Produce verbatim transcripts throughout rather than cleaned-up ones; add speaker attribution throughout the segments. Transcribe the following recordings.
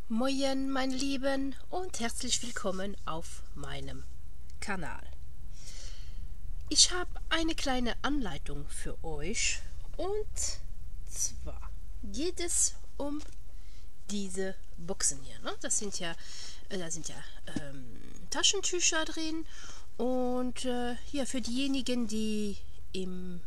Speaker 1: Moin meine Lieben und herzlich willkommen auf meinem Kanal. Ich habe eine kleine Anleitung für euch und zwar geht es um diese Boxen hier. Ne? Das sind ja, äh, da sind ja ähm, Taschentücher drin und äh, ja, für diejenigen, die im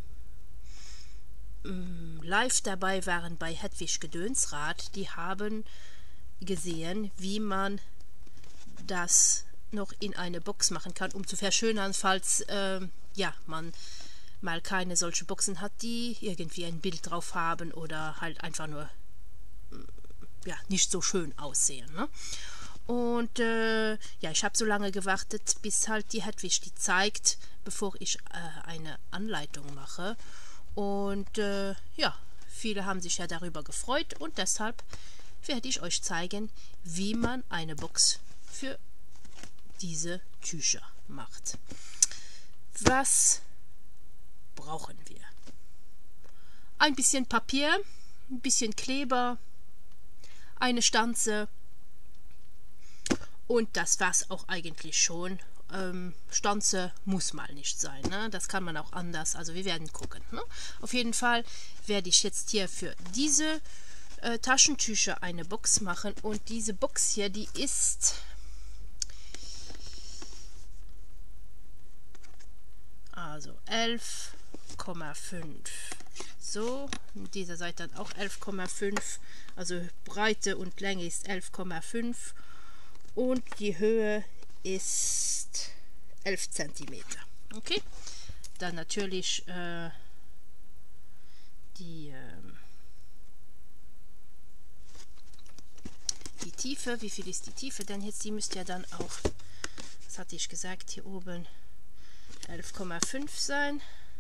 Speaker 1: ähm, Live dabei waren bei Hedwig Gedönsrad, die haben gesehen, wie man das noch in eine Box machen kann, um zu verschönern, falls äh, ja, man mal keine solche Boxen hat, die irgendwie ein Bild drauf haben oder halt einfach nur ja, nicht so schön aussehen. Ne? Und äh, ja, ich habe so lange gewartet, bis halt die Hedwig die zeigt, bevor ich äh, eine Anleitung mache. Und äh, ja, viele haben sich ja darüber gefreut und deshalb werde ich euch zeigen, wie man eine Box für diese Tücher macht. Was brauchen wir? Ein bisschen Papier, ein bisschen Kleber, eine Stanze und das war's auch eigentlich schon. Ähm, Stanze muss mal nicht sein, ne? Das kann man auch anders, also wir werden gucken. Ne? Auf jeden Fall werde ich jetzt hier für diese Äh, Taschentücher eine Box machen und diese Box hier, die ist also elf Komma fünf, so, und dieser Seite dann auch elf Komma fünf, also Breite und Länge ist elf Komma fünf und die Höhe ist elf Zentimeter. Okay, dann natürlich äh, die äh, die Tiefe, wie viel ist die Tiefe denn jetzt? Die müsste ja dann auch, was hatte ich gesagt, hier oben elf Komma fünf sein.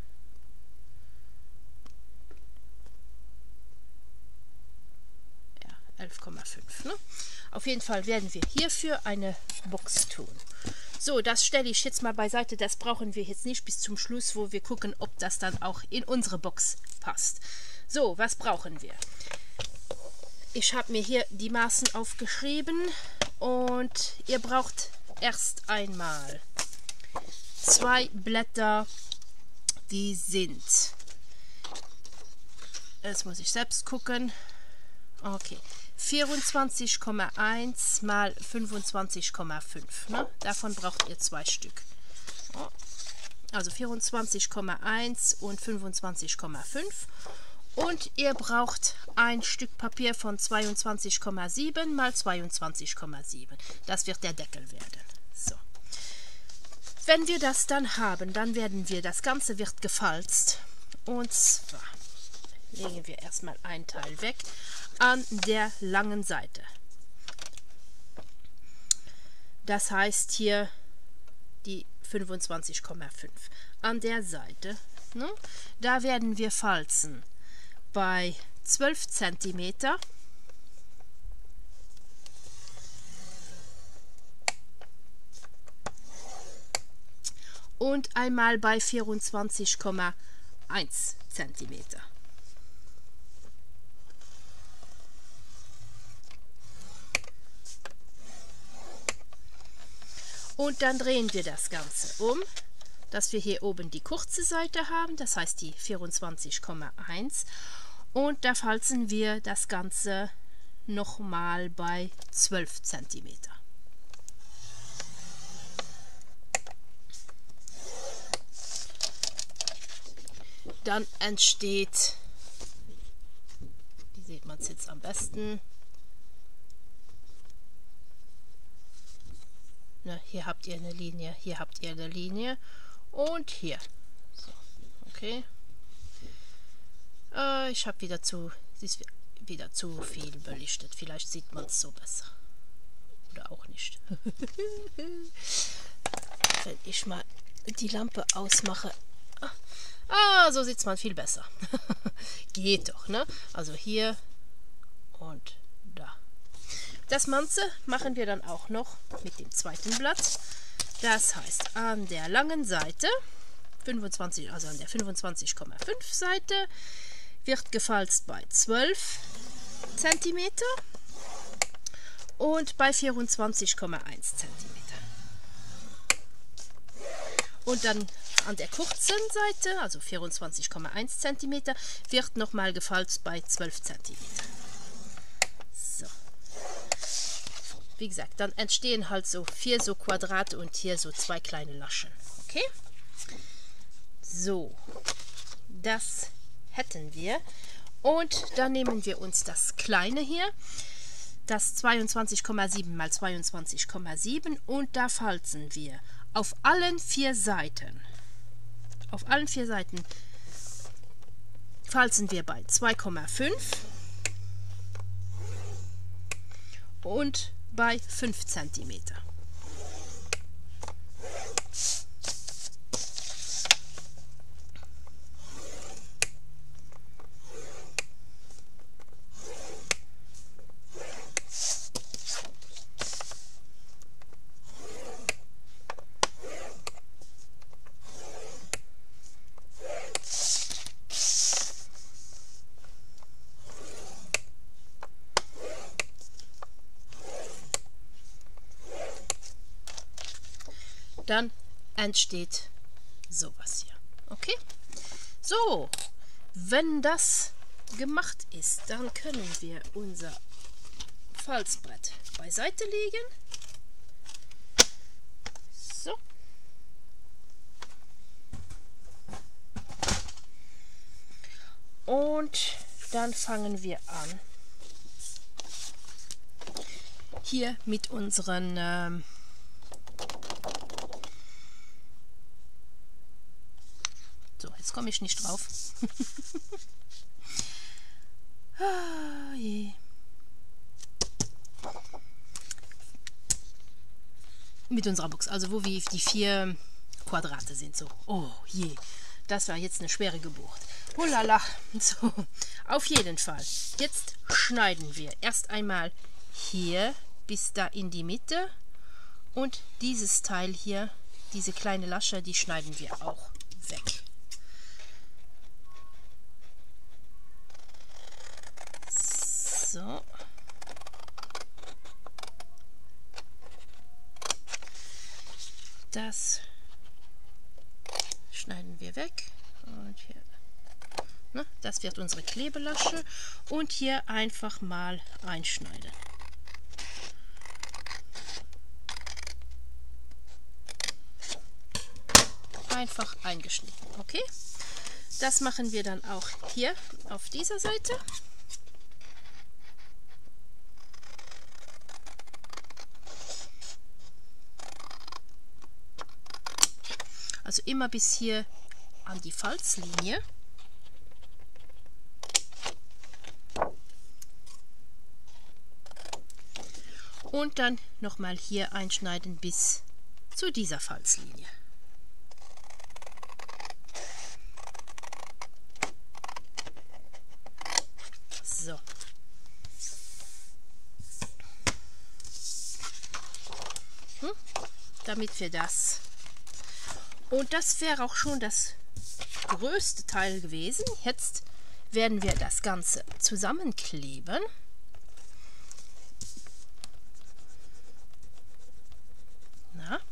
Speaker 1: Ja, elf Komma fünf. Ne? Auf jeden Fall werden wir hierfür eine Box tun. So, das stelle ich jetzt mal beiseite. Das brauchen wir jetzt nicht bis zum Schluss, wo wir gucken, ob das dann auch in unsere Box passt. So, was brauchen wir? Ich habe mir hier die Maßen aufgeschrieben und ihr braucht erst einmal zwei Blätter, die sind, jetzt muss ich selbst gucken, okay, vierundzwanzig Komma eins mal fünfundzwanzig Komma fünf, ne? Davon braucht ihr zwei Stück. Also vierundzwanzig Komma eins und fünfundzwanzig Komma fünf. Und ihr braucht ein Stück Papier von zweiundzwanzig Komma sieben mal zweiundzwanzig Komma sieben. Das wird der Deckel werden. So. Wenn wir das dann haben, dann werden wir, das Ganze wird gefalzt. Und zwar legen wir erstmal ein Teil weg an der langen Seite. Das heißt hier die fünfundzwanzig Komma fünf. An der Seite, ne, da werden wir falzen bei zwölf Zentimeter und einmal bei vierundzwanzig Komma eins Zentimeter. Und dann drehen wir das Ganze um, dass wir hier oben die kurze Seite haben, das heißt die vierundzwanzig Komma eins, und da falzen wir das Ganze nochmal bei zwölf Zentimeter. Dann entsteht, wie sieht man es jetzt am besten, na, hier habt ihr eine Linie, hier habt ihr eine Linie und hier. So, okay. Äh, ich habe wieder zu, es ist wieder zu viel belichtet. Vielleicht sieht man es so besser. Oder auch nicht. Wenn ich mal die Lampe ausmache. Ah, so sieht man viel besser. Geht doch, ne? Also hier und da. Das Ganze machen wir dann auch noch mit dem zweiten Blatt. Das heißt, an der langen Seite, fünfundzwanzig, also an der fünfundzwanzig Komma fünf Seite, wird gefalzt bei zwölf Zentimeter und bei vierundzwanzig Komma eins Zentimeter. Und dann an der kurzen Seite, also vierundzwanzig Komma eins Zentimeter, wird nochmal gefalzt bei zwölf Zentimeter. So. Wie gesagt, dann entstehen halt so vier so Quadrate und hier so zwei kleine Laschen. Okay? So. Das hätten wir. Und dann nehmen wir uns das kleine hier, das zweiundzwanzig Komma sieben mal zweiundzwanzig Komma sieben, und da falzen wir auf allen vier Seiten. Auf allen vier Seiten falzen wir bei zwei Komma fünf und bei fünf Zentimeter. Dann entsteht sowas hier. Okay? So, wenn das gemacht ist, dann können wir unser Falzbrett beiseite legen. So. Und dann fangen wir an, hier mit unseren ähm, so, jetzt komme ich nicht drauf. Ah, je. Mit unserer Box, also wo wir die vier Quadrate sind. So, oh je, das war jetzt eine schwere Geburt. Hulala. So, auf jeden Fall. Jetzt schneiden wir erst einmal hier bis da in die Mitte, und dieses Teil hier, diese kleine Lasche, die schneiden wir auch weg. So. Das schneiden wir weg. Und hier. Ne, das wird unsere Klebelasche. Und hier einfach mal einschneiden. Einfach eingeschnitten. Okay? Das machen wir dann auch hier auf dieser Seite. Also immer bis hier an die Falzlinie. Und dann nochmal hier einschneiden bis zu dieser Falzlinie. So. Hm? Damit wir das... Und das wäre auch schon das größte Teil gewesen. Jetzt werden wir das Ganze zusammenkleben. Na?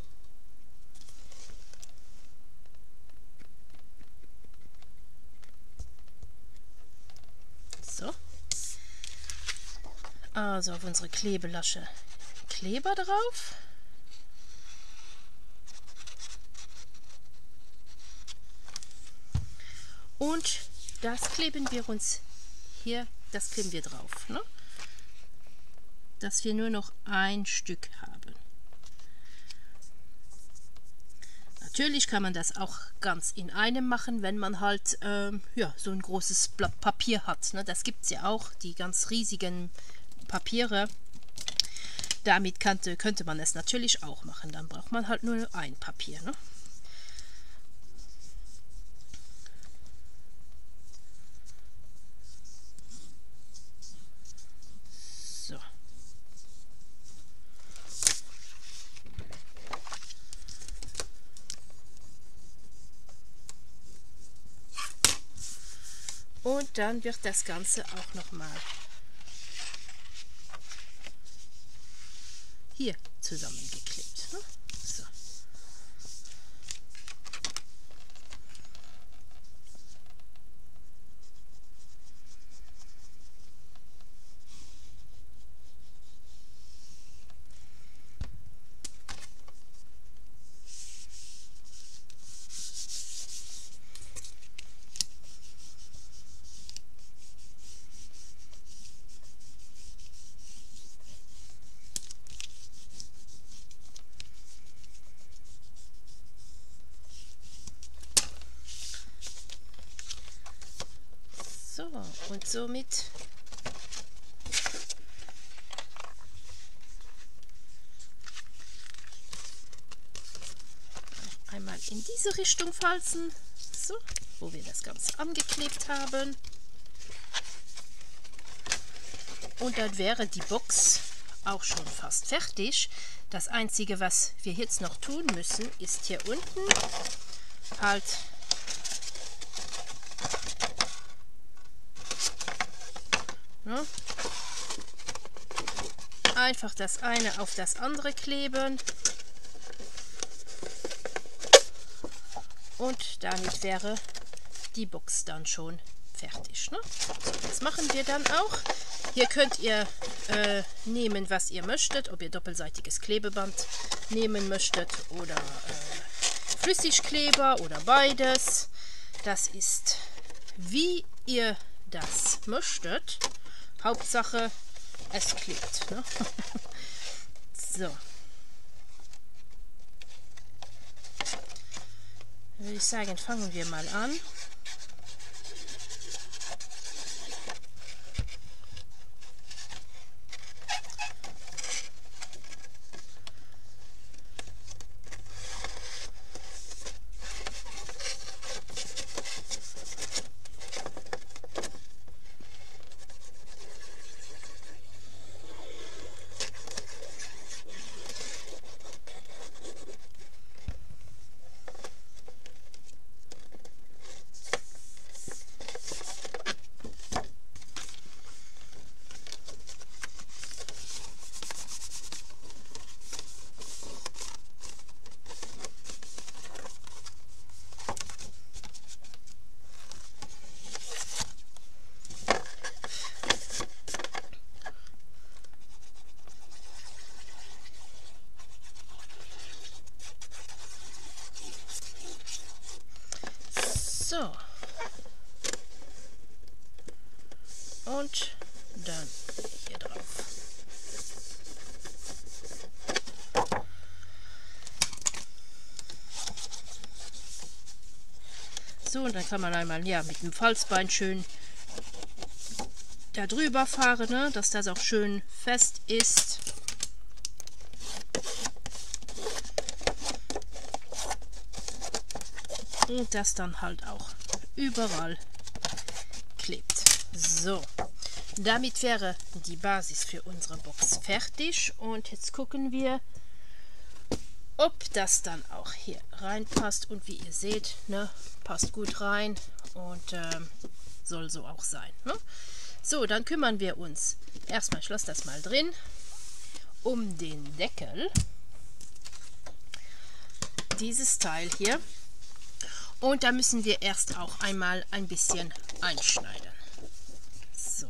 Speaker 1: So. Also auf unsere Klebelasche Kleber drauf. Und das kleben wir uns hier, das kleben wir drauf, ne? Dass wir nur noch ein Stück haben. Natürlich kann man das auch ganz in einem machen, wenn man halt ähm, ja, so ein großes Blatt Papier hat, ne? Das gibt es ja auch, die ganz riesigen Papiere. Damit könnte, könnte man es natürlich auch machen. Dann braucht man halt nur ein Papier, ne? Und dann wird das Ganze auch noch mal hier zusammengeklebt. Ne? So. So, und somit einmal in diese Richtung falzen, so, wo wir das Ganze angeklebt haben. Und dann wäre die Box auch schon fast fertig. Das Einzige, was wir jetzt noch tun müssen, ist hier unten halt ne, einfach das eine auf das andere kleben. Und damit wäre die Box dann schon fertig. Ne? So, das machen wir dann auch. Hier könnt ihr äh, nehmen, was ihr möchtet, ob ihr doppelseitiges Klebeband nehmen möchtet oder äh, Flüssigkleber oder beides. Das ist, wie ihr das möchtet. Hauptsache, es klebt. Ne? So. Würde ich sagen, fangen wir mal an. So. Und dann hier drauf. So, und dann kann man einmal ja, mit dem Falzbein schön da drüber fahren, ne, dass das auch schön fest ist. Und das dann halt auch überall klebt. So, damit wäre die Basis für unsere Box fertig. Und jetzt gucken wir, ob das dann auch hier reinpasst. Und wie ihr seht, ne, passt gut rein und äh, soll so auch sein. Ne? So, dann kümmern wir uns erstmal, ich lasse das mal drin, um den Deckel. Dieses Teil hier. Und da müssen wir erst auch einmal ein bisschen einschneiden. So.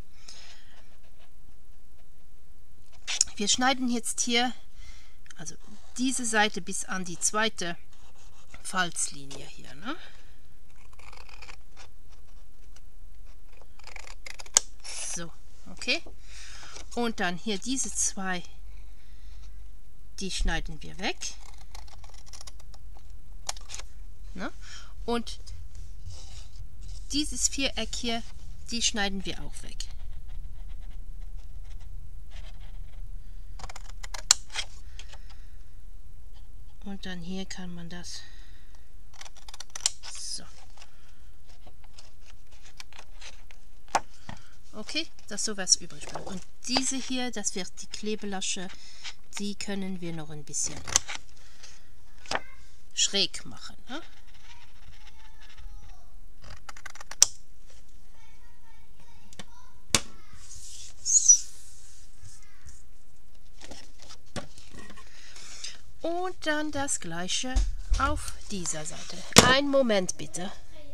Speaker 1: Wir schneiden jetzt hier, also diese Seite bis an die zweite Falzlinie hier, ne? So, okay. Und dann hier diese zwei, die schneiden wir weg. Ne? Und dieses Viereck hier, die schneiden wir auch weg. Und dann hier kann man das so. Okay, dass sowas übrig bleibt. Und diese hier, das wird die Klebelasche, die können wir noch ein bisschen schräg machen. Ne? Und dann das gleiche auf dieser Seite. Einen Moment bitte.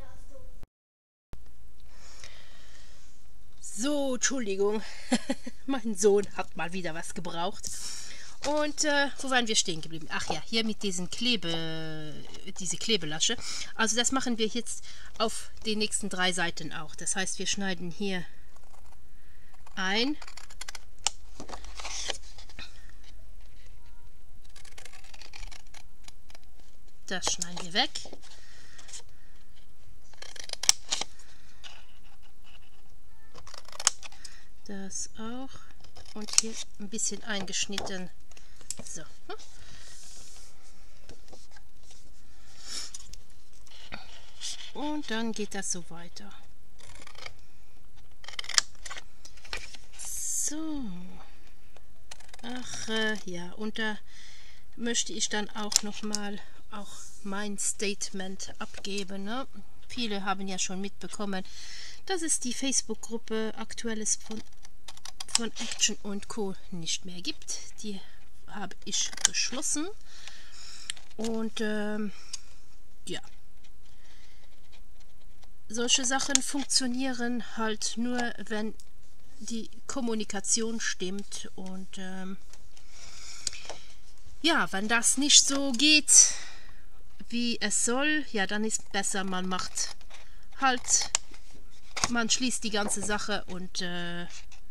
Speaker 1: So, Entschuldigung. Mein Sohn hat mal wieder was gebraucht. Und äh, wo waren wir stehen geblieben? Ach ja, hier mit diesen Klebe, diese Klebelasche. Also das machen wir jetzt auf den nächsten drei Seiten auch. Das heißt, wir schneiden hier ein. Das schneiden wir weg. Das auch. Und hier ein bisschen eingeschnitten. So. Und dann geht das so weiter. So. Ach äh, ja, und da möchte ich dann auch noch mal auch mein Statement abgeben. Ne? Viele haben ja schon mitbekommen, dass es die Facebook-Gruppe Aktuelles von, von Action und Co. nicht mehr gibt. Die habe ich geschlossen. Und ähm, ja, solche Sachen funktionieren halt nur, wenn die Kommunikation stimmt. Und ähm, ja, wenn das nicht so geht, wie es soll, ja, dann ist besser, man macht halt, man schließt die ganze Sache und äh,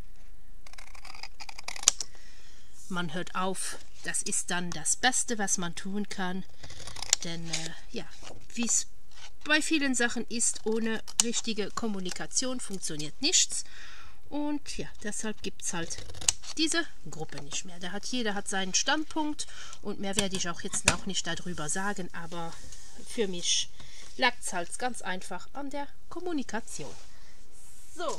Speaker 1: man hört auf. Das ist dann das Beste, was man tun kann. Denn äh, ja, wie es bei vielen Sachen ist, ohne richtige Kommunikation funktioniert nichts. Und ja, deshalb gibt es halt diese Gruppe nicht mehr. Da hat jeder hat seinen Standpunkt und mehr werde ich auch jetzt noch nicht darüber sagen, aber für mich lag es halt ganz einfach an der Kommunikation. So,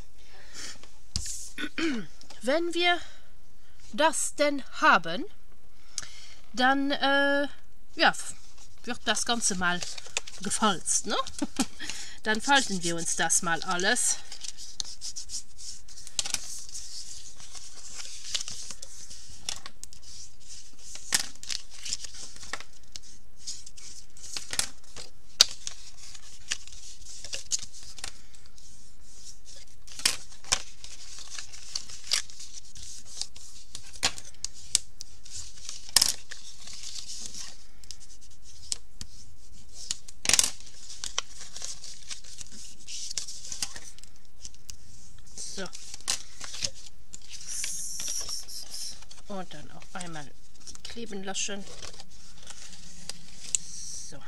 Speaker 1: wenn wir das denn haben, dann äh, ja, wird das Ganze mal gefalzt, ne? Dann falten wir uns das mal alles. So. Und dann auch einmal die kleben lassen. So.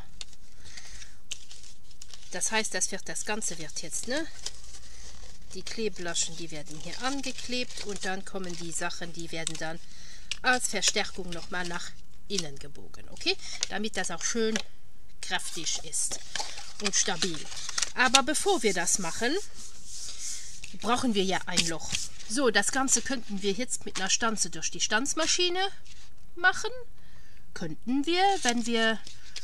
Speaker 1: Das heißt, das wird das Ganze wird jetzt, ne? Die Kleblaschen, die werden hier angeklebt und dann kommen die Sachen, die werden dann als Verstärkung nochmal nach innen gebogen, okay? Damit das auch schön kräftig ist und stabil. Aber bevor wir das machen, brauchen wir ja ein Loch. So, das Ganze könnten wir jetzt mit einer Stanze durch die Stanzmaschine machen. Könnten wir, wenn wir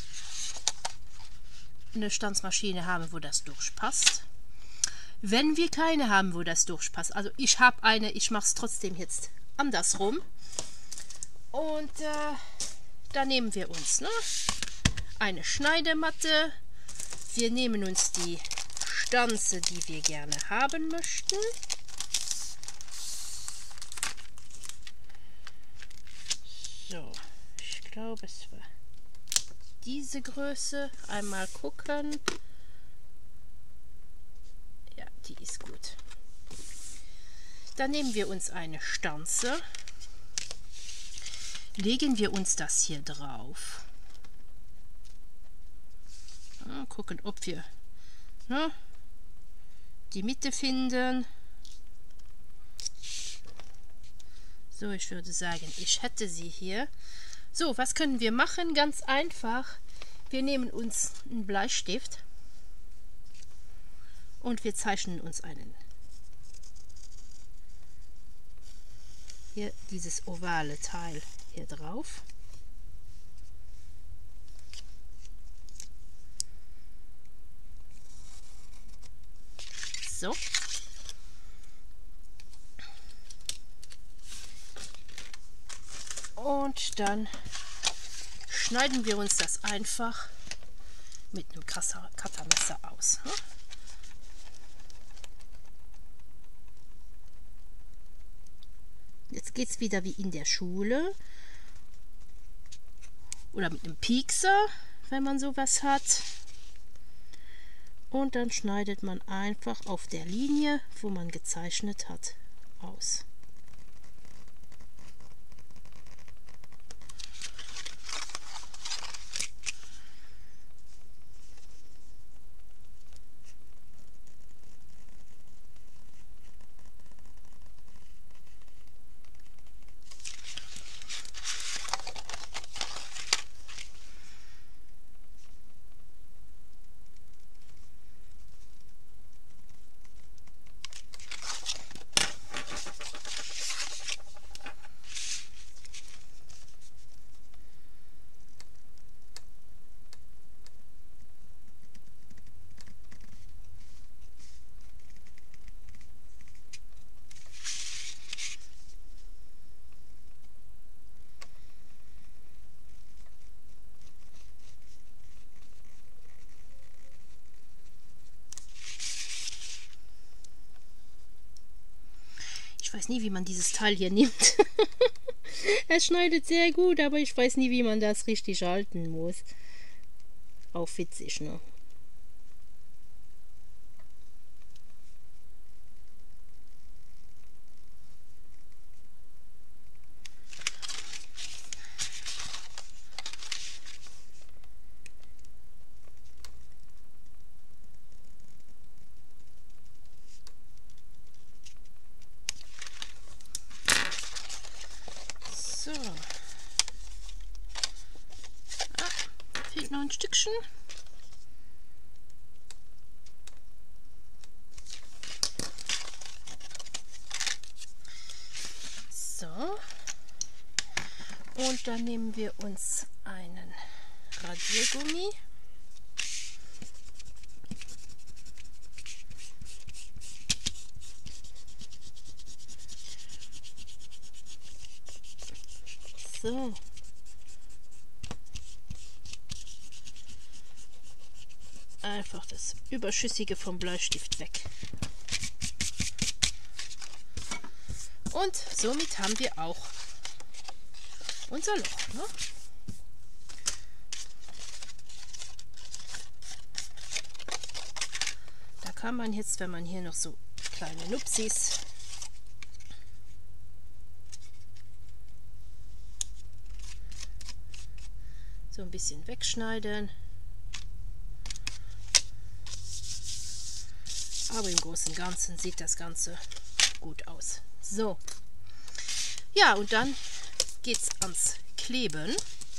Speaker 1: eine Stanzmaschine haben, wo das durchpasst. Wenn wir keine haben, wo das durchpasst, also ich habe eine, ich mache es trotzdem jetzt andersrum. Und äh, da nehmen wir uns ne, eine Schneidematte. Wir nehmen uns die Stanze, die wir gerne haben möchten. So, ich glaube, es war diese Größe. Einmal gucken. Ja, die ist gut. Dann nehmen wir uns eine Stanze. Legen wir uns das hier drauf. Ja, gucken, ob wir ne, die Mitte finden. So, ich würde sagen, ich hätte sie hier. So, was können wir machen? Ganz einfach. Wir nehmen uns einen Bleistift und wir zeichnen uns einen. Hier dieses ovale Teil hier drauf. So. Und dann schneiden wir uns das einfach mit einem Cuttermesser aus. Ne? Jetzt geht es wieder wie in der Schule. Oder mit einem Piekser, wenn man sowas hat. Und dann schneidet man einfach auf der Linie, wo man gezeichnet hat, aus. Ich weiß nie, wie man dieses Teil hier nimmt. Es schneidet sehr gut, aber ich weiß nie, wie man das richtig halten muss. Auch witzig, ne? So. Ah, fehlt noch ein Stückchen. So. Und dann nehmen wir uns einen Radiergummi. So. Einfach das Überschüssige vom Bleistift weg. Und somit haben wir auch unser Loch. Ne? Da kann man jetzt, wenn man hier noch so kleine Nupsis so ein bisschen wegschneiden. Aber im Großen und Ganzen sieht das Ganze gut aus. So. Ja, und dann geht es ans Kleben.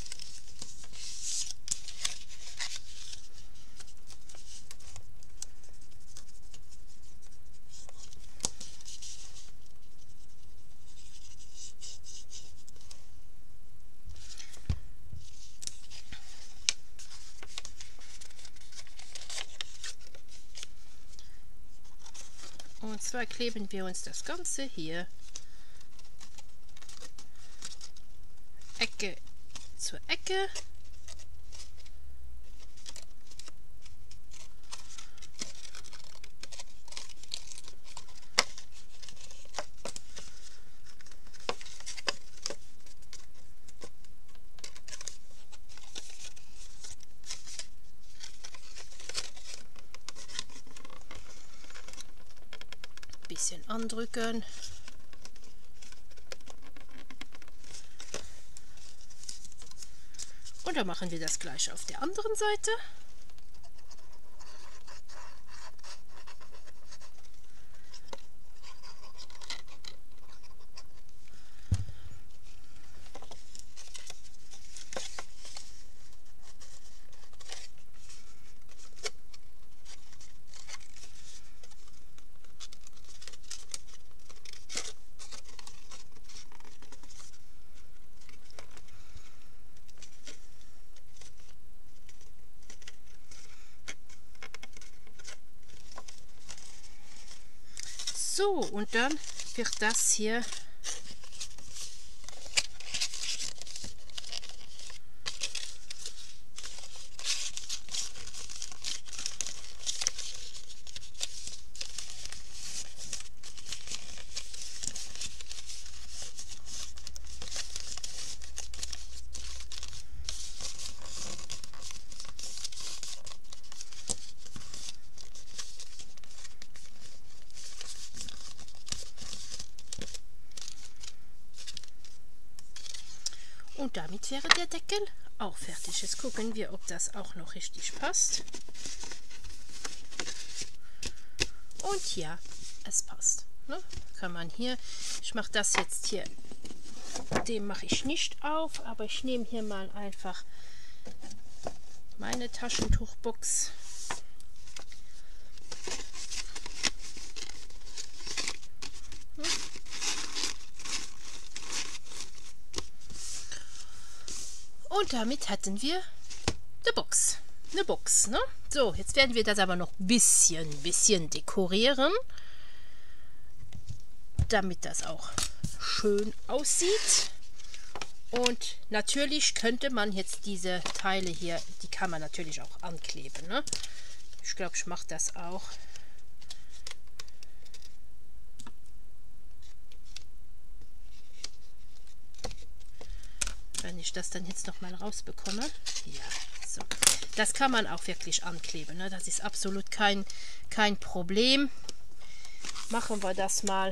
Speaker 1: Und zwar kleben wir uns das Ganze hier Ecke zur Ecke. Bisschen andrücken. Und dann machen wir das gleich auf der anderen Seite. So, und dann wird das hier Und damit wäre der Deckel auch fertig. Jetzt gucken wir, ob das auch noch richtig passt. Und ja, es passt. Ne? Kann man hier, ich mache das jetzt hier, den mache ich nicht auf, aber ich nehme hier mal einfach meine Taschentuchbox. Und damit hatten wir eine Box. Eine Box, ne? So, jetzt werden wir das aber noch ein bisschen, bisschen dekorieren, damit das auch schön aussieht. Und natürlich könnte man jetzt diese Teile hier, die kann man natürlich auch ankleben, ne? Ich glaube, ich mache das auch. Wenn ich das dann jetzt noch mal rausbekomme. Ja, so. Das kann man auch wirklich ankleben, ne? Das ist absolut kein, kein Problem. Machen wir das mal.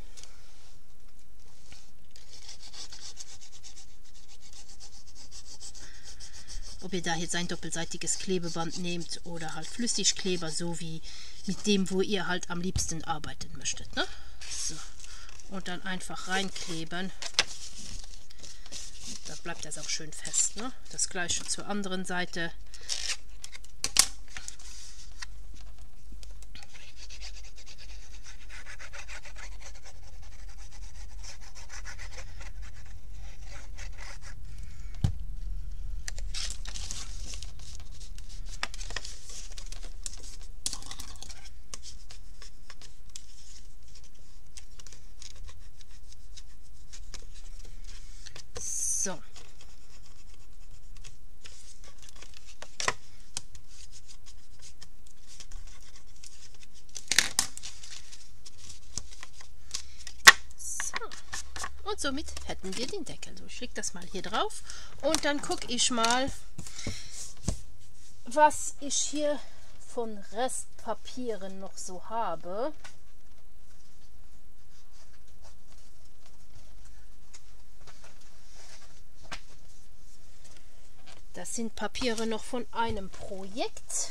Speaker 1: Ob ihr da jetzt ein doppelseitiges Klebeband nehmt oder halt Flüssigkleber, so wie mit dem, wo ihr halt am liebsten arbeiten möchtet, ne? So. Und dann einfach reinkleben. Da bleibt das auch schön fest, ne? Das gleiche zur anderen Seite. So. Und somit hätten wir den Deckel. So, ich lege das mal hier drauf und dann gucke ich mal, was ich hier von Restpapieren noch so habe. Das sind Papiere noch von einem Projekt.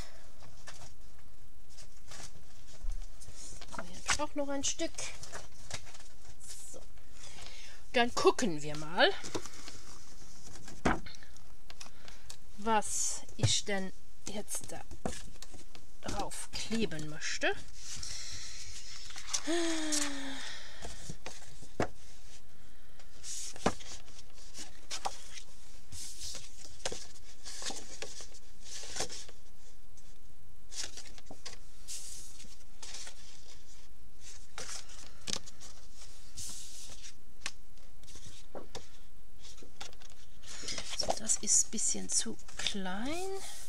Speaker 1: Hier habe ich auch noch ein Stück. So. Dann gucken wir mal, was ich denn jetzt da drauf kleben möchte. Das ist ein bisschen zu klein.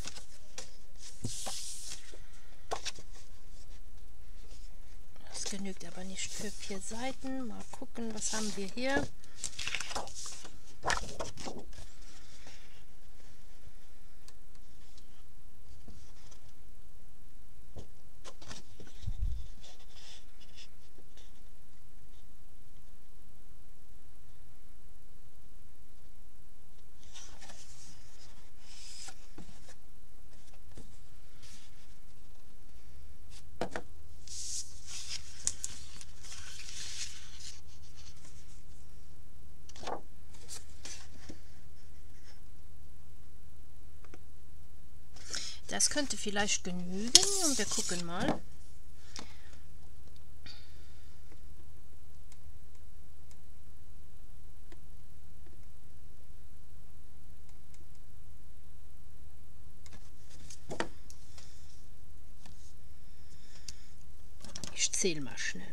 Speaker 1: Das genügt aber nicht für vier Seiten. Mal gucken, was haben wir hier. Das könnte vielleicht genügen und wir gucken mal. Ich zähle mal schnell.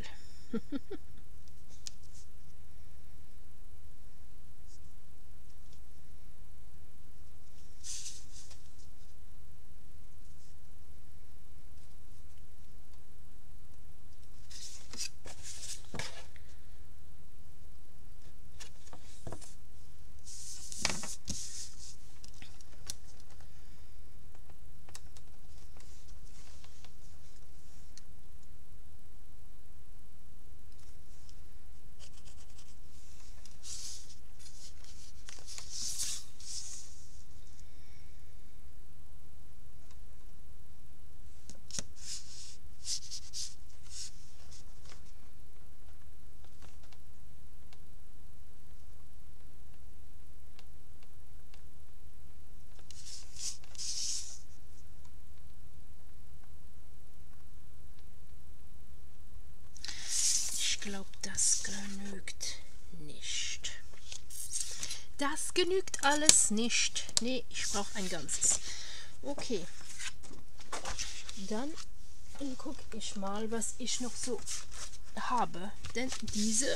Speaker 1: glaube, das genügt nicht. Das genügt alles nicht. Nee, ich brauche ein ganzes. Okay. Dann gucke ich mal, was ich noch so habe. Denn diese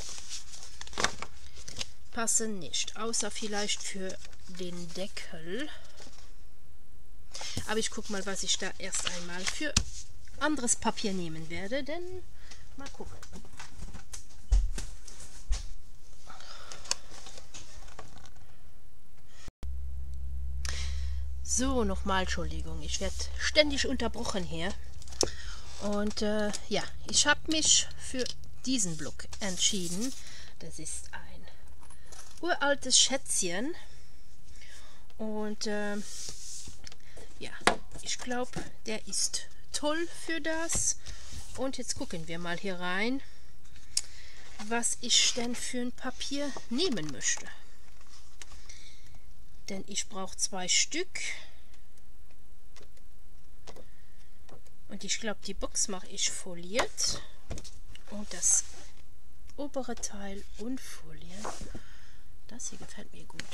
Speaker 1: passen nicht. Außer vielleicht für den Deckel. Aber ich gucke mal, was ich da erst einmal für anderes Papier nehmen werde. Denn mal gucken. So, nochmal Entschuldigung, ich werde ständig unterbrochen hier. Und äh, ja, ich habe mich für diesen Block entschieden. Das ist ein uraltes Schätzchen. Und äh, ja, ich glaube, der ist toll für das. Und jetzt gucken wir mal hier rein, was ich denn für ein Papier nehmen möchte. Denn ich brauche zwei Stück. Und ich glaube, die Box mache ich foliert. Und das obere Teil unfoliert. Das hier gefällt mir gut.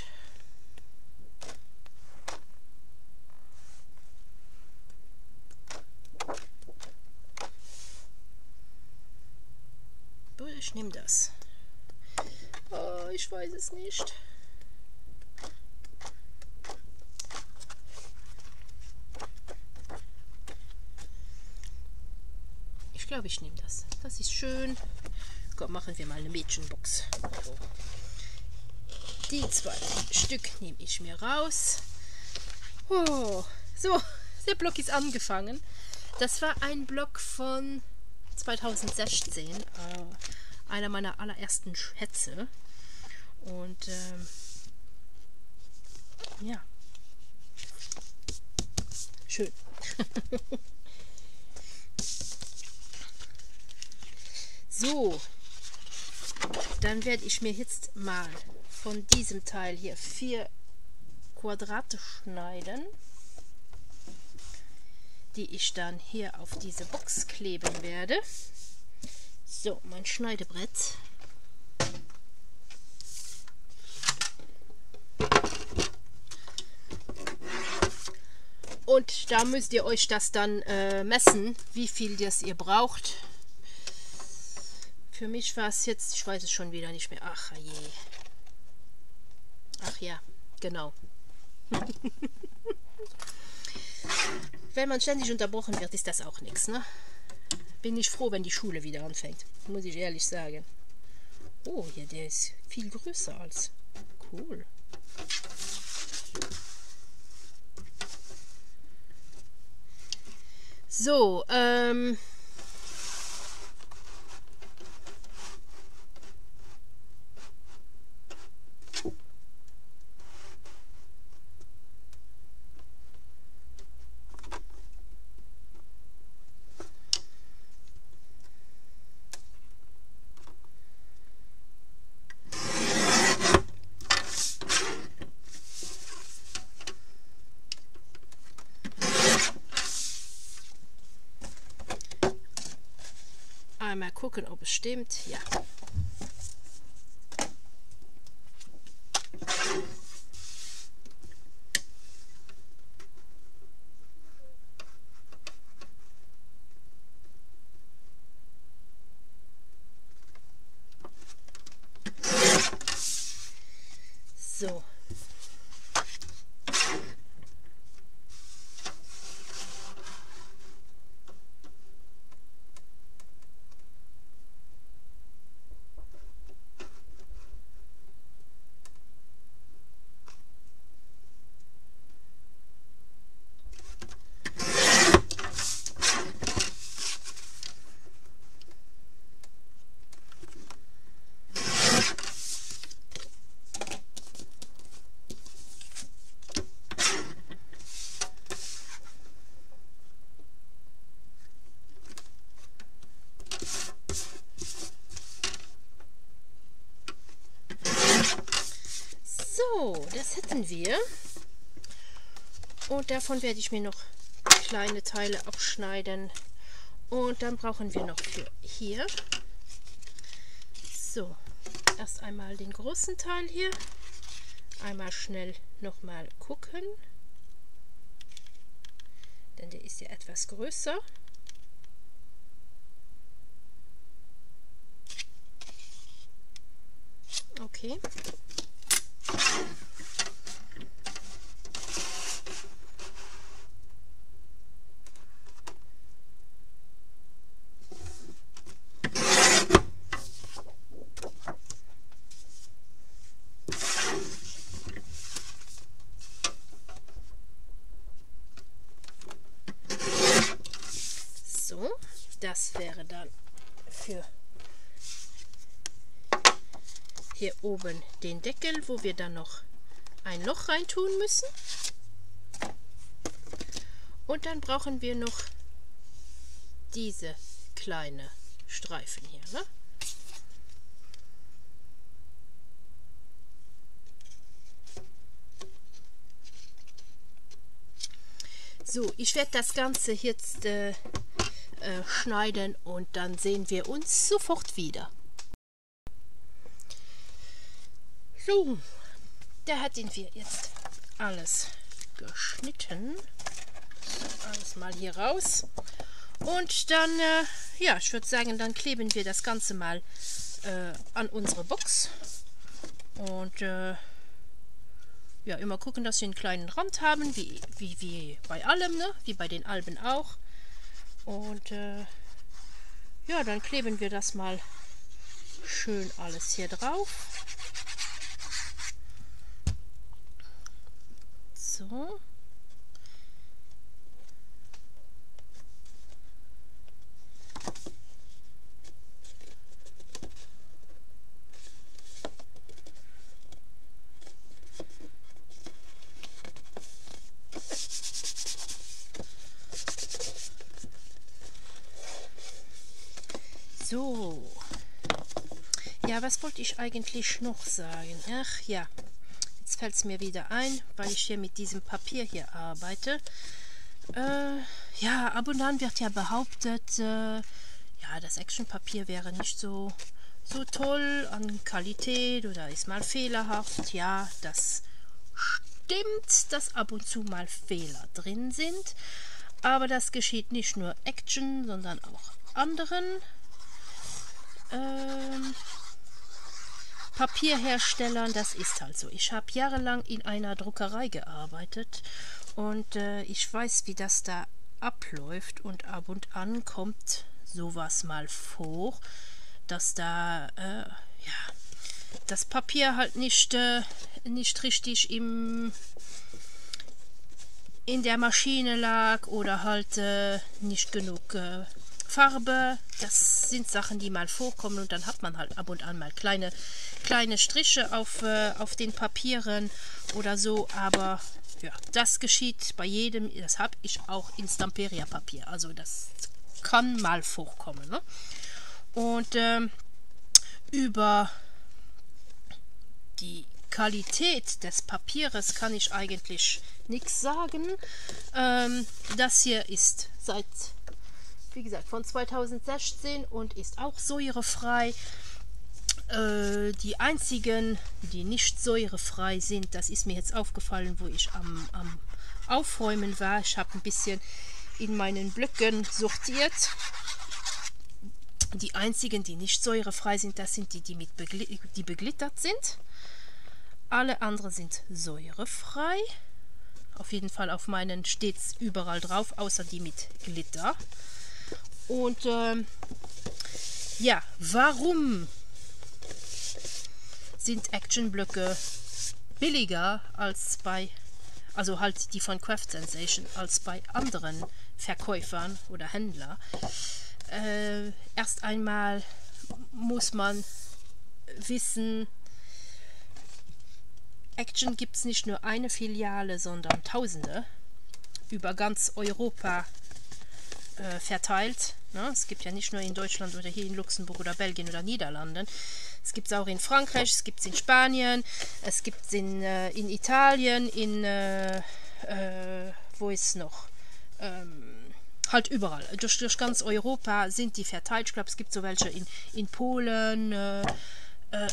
Speaker 1: Ich nehme das. Oh, ich weiß es nicht. Ich glaube, ich nehme das. Das ist schön. Komm, machen wir mal eine Mädchenbox. So. Die zwei Stück nehme ich mir raus. Oh, so, der Block ist angefangen. Das war ein Block von zweitausendsechzehn. Äh, einer meiner allerersten Schätze. Und ähm, ja. Schön. So, dann werde ich mir jetzt mal von diesem Teil hier vier Quadrate schneiden, die ich dann hier auf diese Box kleben werde. So, mein Schneidebrett. Und da müsst ihr euch das dann äh, messen, wie viel das ihr braucht. Für mich war es jetzt, ich weiß es schon wieder nicht mehr. Ach je. Ach ja, genau. Wenn man ständig unterbrochen wird, ist das auch nichts, ne? Bin ich froh, wenn die Schule wieder anfängt, muss ich ehrlich sagen. Oh, ja, der ist viel größer als... Cool. So, ähm... mal gucken, ob es stimmt. Ja. So. So, das hätten wir. Und davon werde ich mir noch kleine Teile abschneiden. Und dann brauchen wir noch für hier So, erst einmal den großen Teil hier. Einmal schnell nochmal gucken. Denn der ist ja etwas größer. Okay. So, das wäre dann für hier oben den Deckel, wo wir dann noch ein Loch rein tun müssen. Und dann brauchen wir noch diese kleine Streifen hier, ne? So, ich werde das Ganze jetzt äh, äh, schneiden und dann sehen wir uns sofort wieder. So, da hatten wir jetzt alles geschnitten. Alles mal hier raus. Und dann, äh, ja, ich würde sagen, dann kleben wir das Ganze mal äh, an unsere Box. Und äh, ja, immer gucken, dass sie einen kleinen Rand haben, wie, wie, wie bei allem, ne? Wie bei den Alben auch. Und äh, ja, dann kleben wir das mal schön alles hier drauf. So. So. Ja, was wollte ich eigentlich noch sagen? Ach ja. Jetzt fällt es mir wieder ein, weil ich hier mit diesem Papier hier arbeite. Äh, ja, ab und an wird ja behauptet, äh, ja, das Actionpapier wäre nicht so, so toll an Qualität oder ist mal fehlerhaft. Ja, das stimmt, dass ab und zu mal Fehler drin sind. Aber das geschieht nicht nur Action, sondern auch anderen ähm, Papierherstellern. Das ist halt so. Ich habe jahrelang in einer Druckerei gearbeitet und äh, ich weiß, wie das da abläuft, und ab und an kommt sowas mal vor, dass da äh, ja, das Papier halt nicht, äh, nicht richtig im, in der Maschine lag oder halt äh, nicht genug äh, Farbe. Das sind Sachen, die mal vorkommen, und dann hat man halt ab und an mal kleine, kleine Striche auf, äh, auf den Papieren oder so, aber ja, das geschieht bei jedem. Das habe ich auch in Stamperia-Papier, also das kann mal vorkommen, ne? Und ähm, über die Qualität des Papieres kann ich eigentlich nichts sagen. Ähm, das hier ist seit, wie gesagt, von zweitausendsechzehn und ist auch säurefrei. Äh, die einzigen, die nicht säurefrei sind, das ist mir jetzt aufgefallen, wo ich am, am Aufräumen war. Ich habe ein bisschen in meinen Blöcken sortiert. Die einzigen, die nicht säurefrei sind, das sind die, die, mit begl die beglittert sind. Alle anderen sind säurefrei. Auf jeden Fall auf meinen steht es überall drauf, außer die mit Glitter. Und ähm, ja, warum sind Actionblöcke billiger als bei, also halt die von Craft Sensation, als bei anderen Verkäufern oder Händlern? Äh, erst einmal muss man wissen, Action gibt es nicht nur eine Filiale, sondern tausende über ganz Europa äh, verteilt. Ne? Es gibt ja nicht nur in Deutschland oder hier in Luxemburg oder Belgien oder Niederlanden. Es gibt es auch in Frankreich, es gibt es in Spanien, es gibt es in, äh, in Italien, in äh, äh, wo ist noch? Ähm, halt überall. Durch, durch ganz Europa sind die verteilt. Ich glaube, es gibt so welche in, in Polen, äh, äh,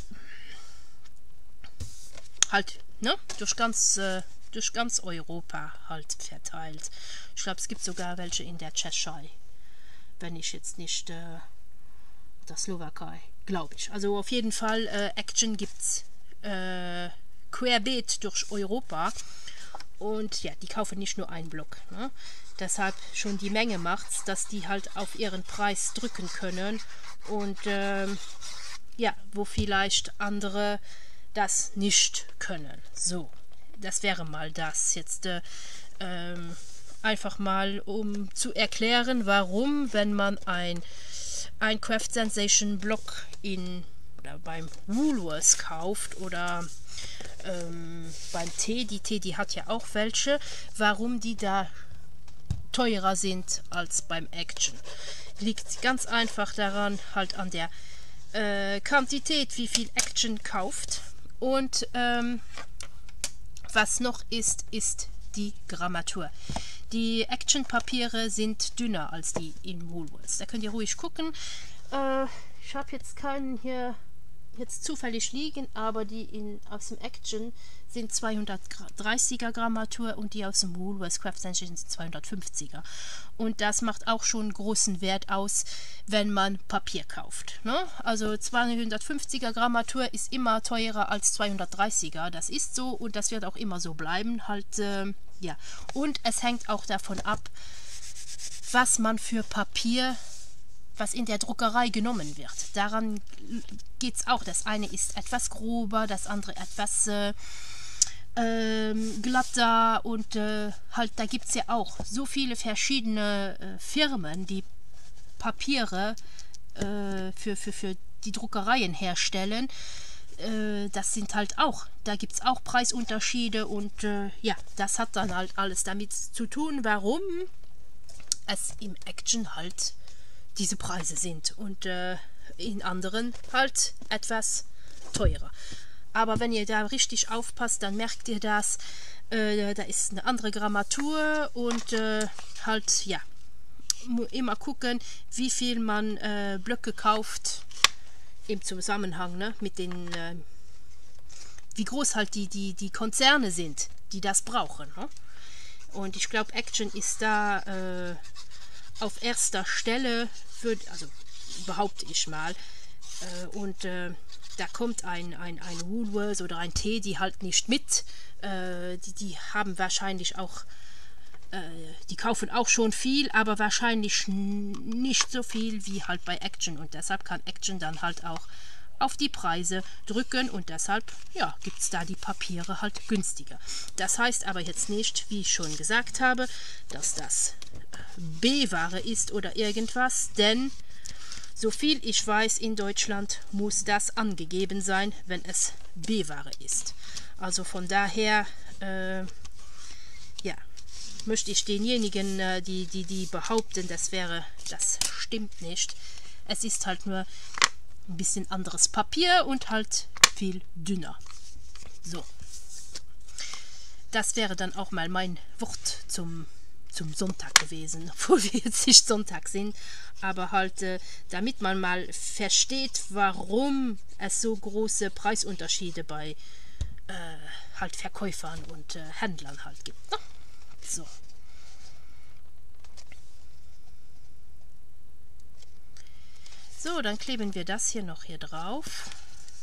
Speaker 1: halt, ne, durch ganz, äh, durch ganz Europa halt verteilt. Ich glaube, es gibt sogar welche in der Tschechei, wenn ich jetzt nicht, äh, der Slowakei, glaube ich. Also auf jeden Fall, äh, Action gibt's äh, querbeet durch Europa. Und ja, die kaufen nicht nur einen Block. Ne? Deshalb schon die Menge macht's, dass die halt auf ihren Preis drücken können. Und ähm, ja, wo vielleicht andere das nicht können. So, das wäre mal das. Jetzt äh, ähm, einfach mal, um zu erklären, warum, wenn man ein, ein Craft Sensation Block in oder beim Woolworths kauft oder ähm, beim Tee, die Tee, die hat ja auch welche, warum die da teurer sind als beim Action. Liegt ganz einfach daran, halt an der äh, Quantität, wie viel Action kauft. Und ähm, was noch ist, ist die Grammatur. Die Action-Papiere sind dünner als die in Woolworths. Da könnt ihr ruhig gucken. Äh, ich habe jetzt keinen hier jetzt zufällig liegen, aber die in, aus dem Action sind zweihundertdreißiger Grammatur und die aus dem Woolworths Craft Sensation sind zweihundertfünfziger. Und das macht auch schon großen Wert aus, wenn man Papier kauft. Ne? Also zweihundertfünfziger Grammatur ist immer teurer als zweihundertdreißiger. Das ist so und das wird auch immer so bleiben. Halt, äh, ja. Und es hängt auch davon ab, was man für Papier was in der Druckerei genommen wird. Daran geht es auch. Das eine ist etwas grober, das andere etwas äh, ähm, glatter und äh, halt, da gibt es ja auch so viele verschiedene äh, Firmen, die Papiere äh, für, für, für die Druckereien herstellen. Äh, das sind halt auch, da gibt es auch Preisunterschiede und äh, ja, das hat dann halt alles damit zu tun, warum es im Action halt diese Preise sind und äh, in anderen halt etwas teurer. Aber wenn ihr da richtig aufpasst, dann merkt ihr das, äh, da ist eine andere Grammatur und äh, halt, ja, immer gucken, wie viel man äh, Blöcke kauft im Zusammenhang, ne, mit den, äh, wie groß halt die, die, die Konzerne sind, die das brauchen. Ne? Und ich glaube, Action ist da äh, auf erster Stelle, für, also behaupte ich mal, äh, und äh, da kommt ein, ein, ein Woolworths oder ein Tee, die halt nicht mit, äh, die, die haben wahrscheinlich auch, äh, die kaufen auch schon viel, aber wahrscheinlich nicht so viel wie halt bei Action und deshalb kann Action dann halt auch auf die Preise drücken und deshalb, ja, gibt es da die Papiere halt günstiger. Das heißt aber jetzt nicht, wie ich schon gesagt habe, dass das B-Ware ist oder irgendwas, denn so viel ich weiß, in Deutschland muss das angegeben sein, wenn es B-Ware ist. Also von daher, äh, ja, möchte ich denjenigen, äh, die, die, die behaupten, das wäre, das stimmt nicht. Es ist halt nur ein bisschen anderes Papier und halt viel dünner. So. Das wäre dann auch mal mein Wort zum, zum Sonntag gewesen, obwohl wir jetzt nicht Sonntag sind. Aber halt, äh, damit man mal versteht, warum es so große Preisunterschiede bei äh, halt Verkäufern und äh, Händlern halt gibt. Ne? So. So, dann kleben wir das hier noch hier drauf.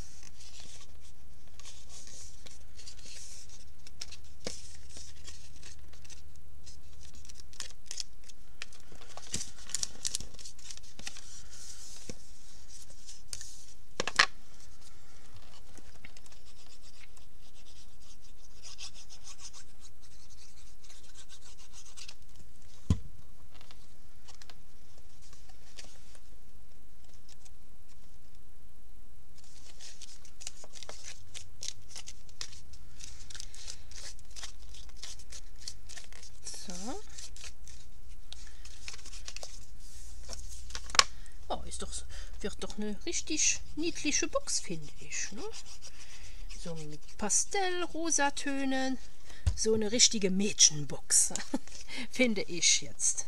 Speaker 1: Oh, ist doch, wird doch eine richtig niedliche Box, finde ich. Ne? So mit Pastell-Rosatönen. So eine richtige Mädchenbox, finde ich jetzt.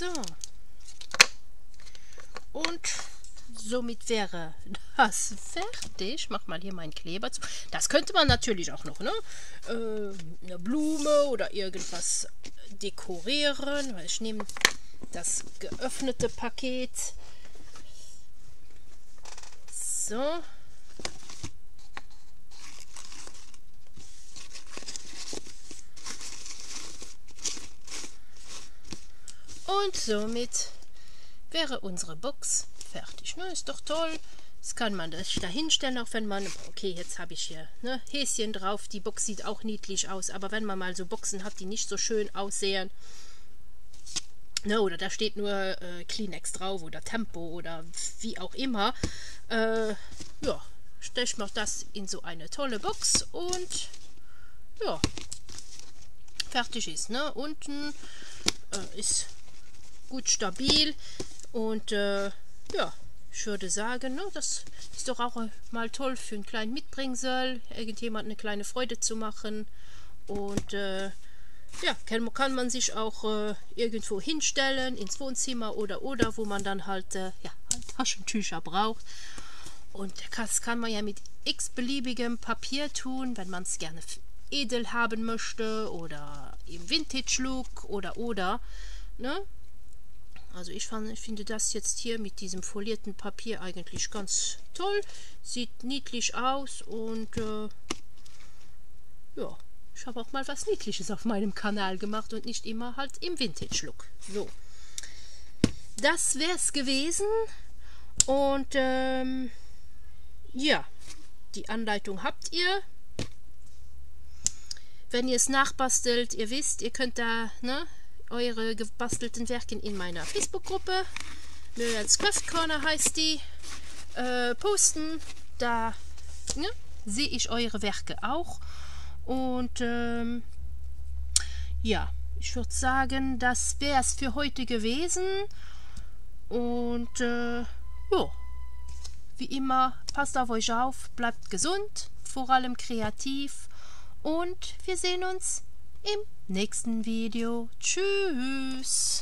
Speaker 1: So. Und somit wäre das fertig. Ich mach mal hier meinen Kleber zu. Das könnte man natürlich auch noch, ne? Äh, eine Blume oder irgendwas dekorieren. Weil ich nehme das geöffnete Paket. So. Und somit wäre unsere Box fertig. Ne, ist doch toll. Das kann man das da hinstellen, auch wenn man... Okay, jetzt habe ich hier ne, Häschen drauf. Die Box sieht auch niedlich aus. Aber wenn man mal so Boxen hat, die nicht so schön aussehen... Ne, oder da steht nur äh, Kleenex drauf oder Tempo oder wie auch immer. Äh, ja, stelle ich mir das in so eine tolle Box und... Ja, fertig ist. Ne? Unten äh, ist... gut stabil und äh, ja, ich würde sagen, ne, das ist doch auch mal toll für einen kleinen Mitbringsel, irgendjemand eine kleine Freude zu machen und äh, ja, kann, kann man sich auch äh, irgendwo hinstellen, ins Wohnzimmer oder oder, wo man dann halt äh, ja, Taschentücher braucht und das kann man ja mit x-beliebigem Papier tun, wenn man es gerne edel haben möchte oder im Vintage-Look oder oder, ne? Also ich, fand, ich finde das jetzt hier mit diesem folierten Papier eigentlich ganz toll. Sieht niedlich aus und äh, ja, ich habe auch mal was Niedliches auf meinem Kanal gemacht und nicht immer halt im Vintage-Look. So, das wäre es gewesen und ähm, ja, die Anleitung habt ihr. Wenn ihr es nachbastelt, ihr wisst, ihr könnt da, ne, eure gebastelten Werken in meiner Facebook-Gruppe, Muriels Craft Corner heißt die, äh, posten. Da ne, sehe ich eure Werke auch. Und ähm, ja, ich würde sagen, das wäre es für heute gewesen. Und äh, ja, wie immer, passt auf euch auf, bleibt gesund, vor allem kreativ. Und wir sehen uns im nächsten Video. Tschüss.